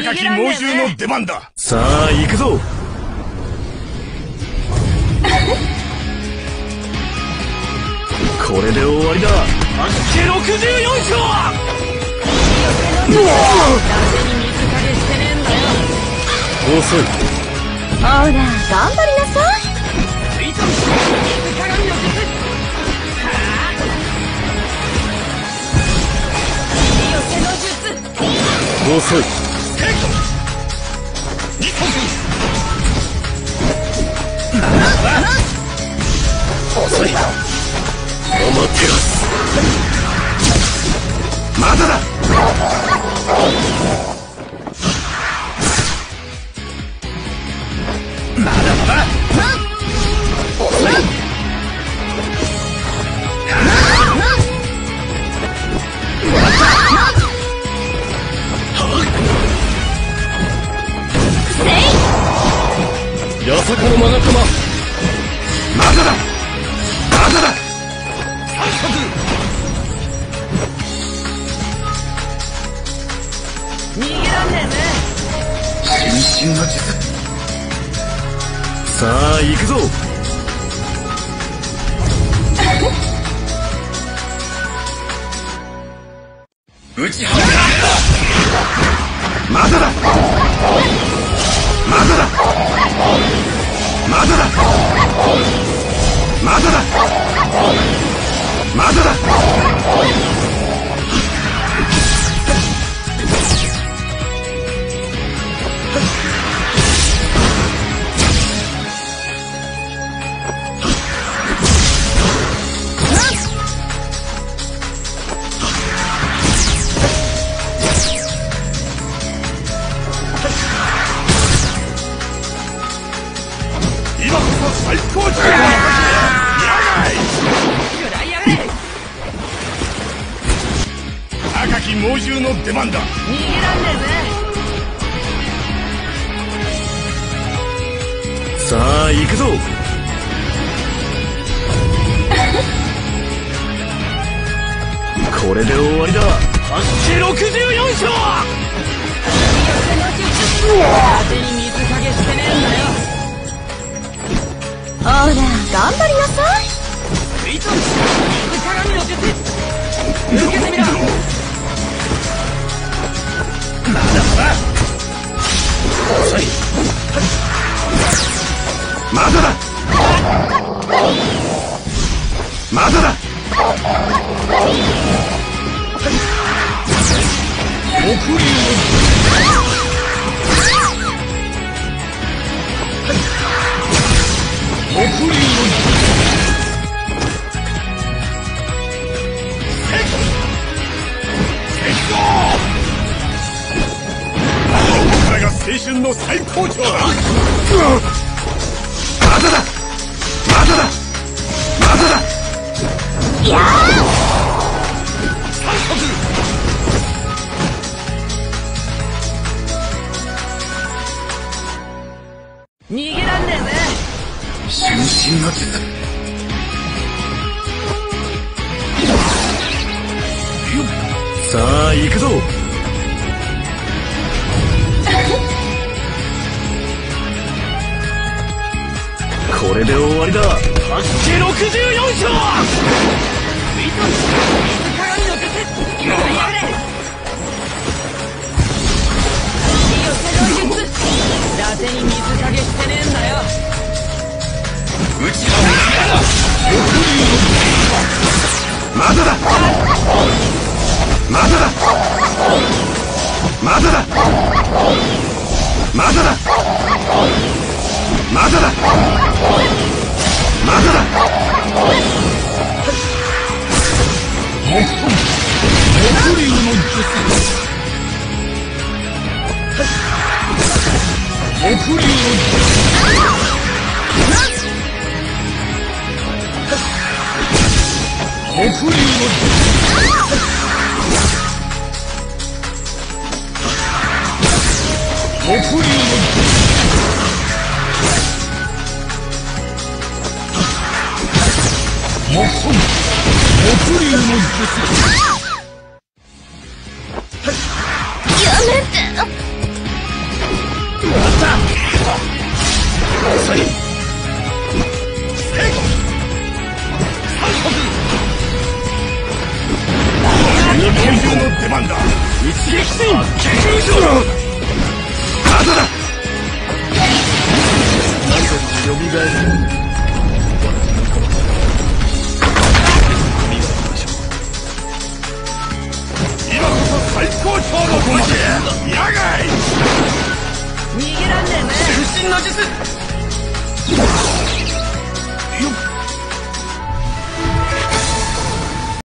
赤き猛獣の出番だ。さあ行くぞ。これで終わりだ。八景64章。遅い。 ほら頑張りなさい。 遅い。遅い。お待てよ。まだだ。まだまだ。遅い。八坂のマナカマ。まだだ。まだだ。 逃げらんねえぜ。 新進の術。さあ行くぞ。打ちはめ。まだだ。まだだ。まだだ。まだだ。まだだ。今こそ最高潮だ。やがい。 食らいやがれ。 赤き猛獣の出番だ。 逃げらんねえぜ。 さあ行くぞ。これで終わりだ。八景64章。 風に水かけしてねえんだよ。 ほら頑張りなさい。 水鏡の術。受けてみろ。 まだまだ。遅い。まだだ。まだだ。送りを。送りを。これが青春の最高潮だ。まだだ。まだだ。まだだ。いや逃げらんねえぜ。 瞬身の術。さあ行くぞ。これで終わりだ。八景64章。 水鏡の術。食らいやがれ。寄せの術。伊達に水かけしてねえんだよ。 打ちはめ。まだだ。まだだ。まだだ。まだだ。まだだ。まだだ。残りの術。残りの術。送りの術。送りの術。もっそん。送りの術。 やめて。 遅い。拳銃の出番だ。一撃戦。まだだ。何度もよみがえる。今こそ最高潮のここまで。やがい。 逃げらんねえね。 渾身の術。